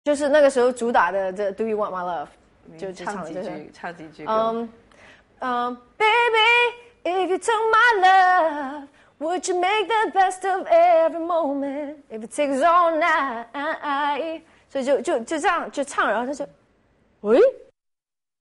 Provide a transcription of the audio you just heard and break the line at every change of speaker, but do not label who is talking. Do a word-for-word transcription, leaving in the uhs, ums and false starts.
就是那个时候主打的这 Do You Want My Love， 就就
唱
唱这
几句，唱几句歌。
嗯嗯 ，Baby, if you took my love, would you make the best of every moment? If it takes all night， 所以就就就这样就唱，然后他就，喂。